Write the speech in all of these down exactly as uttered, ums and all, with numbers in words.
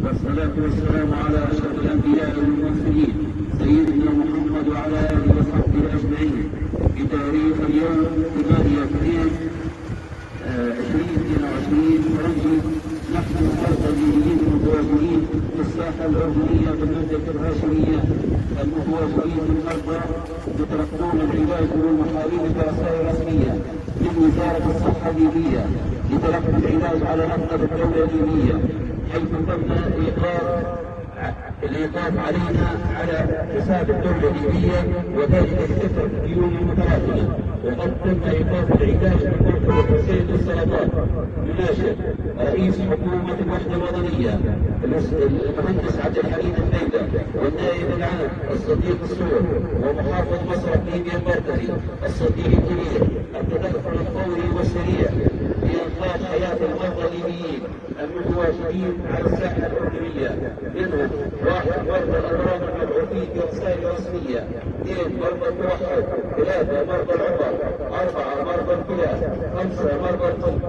والصلاة والسلام على أشرف الأنبياء والمرسلين سيدنا محمد وعلى آله وصحبه أجمعين. بتاريخ اليوم ثمانية اثنين عشرين اثنين وعشرين فرنسي، نحن المرتديين المتواجدين في الساحة الأردنية بالمملكة الهاشمية، المتواجدين في المرضى يتلقون العلاج والمحاليل برسائل رسمية من وزارة الصحة الليبية لتلقي العلاج على نفقة الدولة الليبية، حيث تم إيقاف الإيقاف علينا على حساب الدولة الليبية وذلك بصفر ديون متراكمة. وقد تم إيقاف العلاج من مركز الحسين للسرطان يناشد رئيس حكومة الوحدة الوطنية المهندس عبد الحميد البيدة والنائب العام الصديق السور ومحافظ مصرف ليبيا المركزي الصديق الكبير التدخل الفوري والسريع لإنقاذ حياة المرضى الليبيين المتواجدين على الساحة الأردنية، منهم واحد مرضى الأمراض المبعوثين برسائل رسمية، اثنين مرضى التوحد، ثلاثة مرضى العمر، أربعة مرضى الكلى، خمسة مرضى القلب.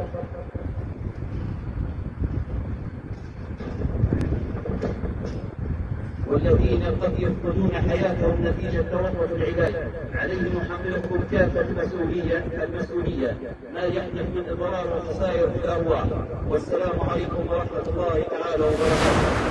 والذين قد يفقدون حياتهم نتيجة توقف العلاج، عليهم حملكم كافة المسؤولية المسؤولية ما يحدث من إضرار وخسائر في الأرواح. والسلام عليكم ورحمة الله تعالى وبركاته.